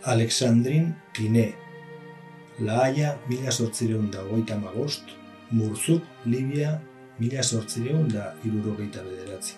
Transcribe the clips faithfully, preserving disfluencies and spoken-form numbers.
Alexandrin Tiné, La Haya mila zortziehun eta hogeita hamabost, Murzuk, Libia mila zortziehun eta hirurogeita bederatzi.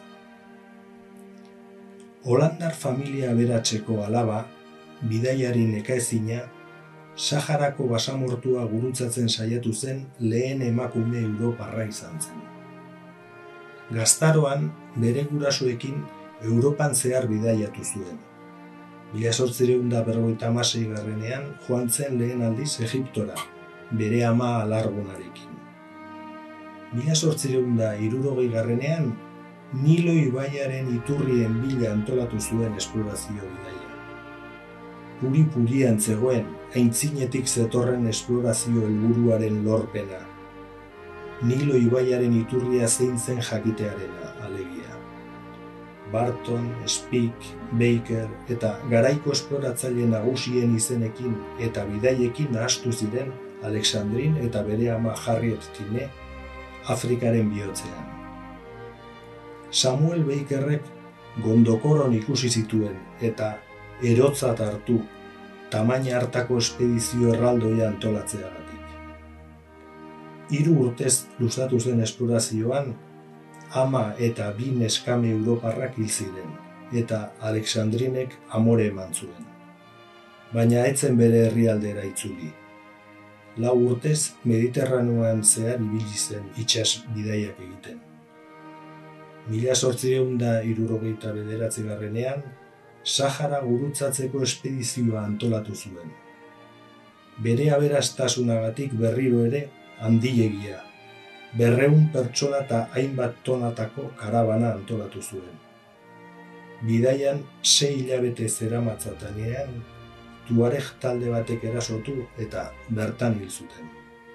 Holandar familia aberatseko alaba, bidaiari nekaezina, Saharako basamortua gurutzatzen saiatu zen lehen emakume europarra izan zen. Gaztaroan bere gurasoekin Europan zehar bidaiatu zuen. Mila zortziehun eta berrogeita hamaseigarrenean joan zen lehen aldiz Egiptora, bere ama alargunarekin. Mila zortziehun eta hirurogeigarrenean Nilo ibaiaren iturrien bila antolatu zuen esplorazio bidaia. Puri-purian zegoen, aintzinetik zetorren esplorazio helburuaren lorpena. Nilo ibaiaren iturria zein zen jakitearena, alegia. Barton, Speke, Baker eta garaiko esploratzaile nagusien izenekin eta bidaiekin nahastu ziren Alexandrin eta bere ama Harriet Tiné Afrikaren bihotzean. Samuel Bakerrek Gondokoron ikusi zituen eta erotzat hartu tamaina hartako espedizio erraldoia antolatzeagatik. Hiru urtez luzatu zen esplorazioan, ama eta bi neskame europarrak hil ziren, eta Alexandrinek amore eman zuen. Baina ez zen bere herrialdera itzuli. Lau urtez Mediterraneoan zehar ibili zen itsas bidaiak egiten. Mila zortziehun eta hirurogeita bederatzigarrenean, Sahara gurutzatzeko espedizioa antolatu zuen. Bere aberastasunagatik berriro ere handiegia, berrehun pertsona eta hainbat tonatako karabana antolatu zuen. Bidaian sei hilabete zeramatzatanean, Tuareg talde batek erasotu eta bertan hil zuten.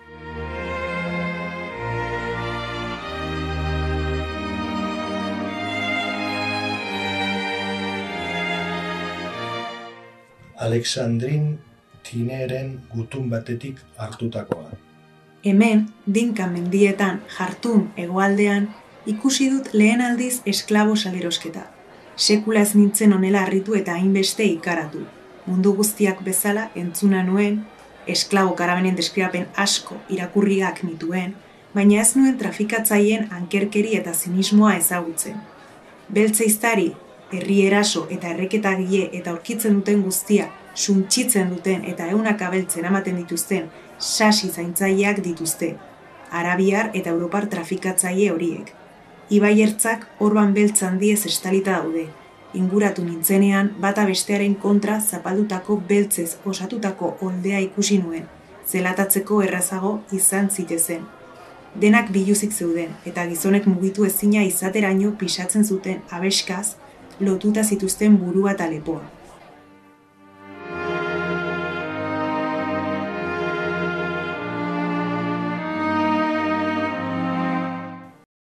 Alexandrin Tinéren gutun batetik hartutakoa. Hemen, Dinka mendietan, Jartum hegoaldean, ikusi dut lehen aldiz esklabo salerosketa. Sekula ez nintzen honela harritu eta hainbeste ikaratu. Mundu guztiak bezala entzuna nuen, esklabo karabenen deskribapen asko irakurriak nituen, baina ez nuen trafikatzaileen ankerkeri eta zinismoa ezagutzen. Beltzeiztari, herri eraso eta erreketagile eta aurkitzen duten guztia, suntxitzen duten eta ehunaka beltzen ematen dituzten sasi zaintzaileak dituzte, arabiar eta europar trafikatzaile horiek. Ibaiertzak orban beltz handiez estalita daude. Inguratu nintzenean bata bestearen kontra zapaldutako beltzez osatutako oldea ikusi nuen, zelatatzeko errazago izan zitezen. Denak biluzik zeuden eta gizonek mugitu ezina izateraino pisatzen zuten abeskaz lotuta zituzten burua eta lepoa.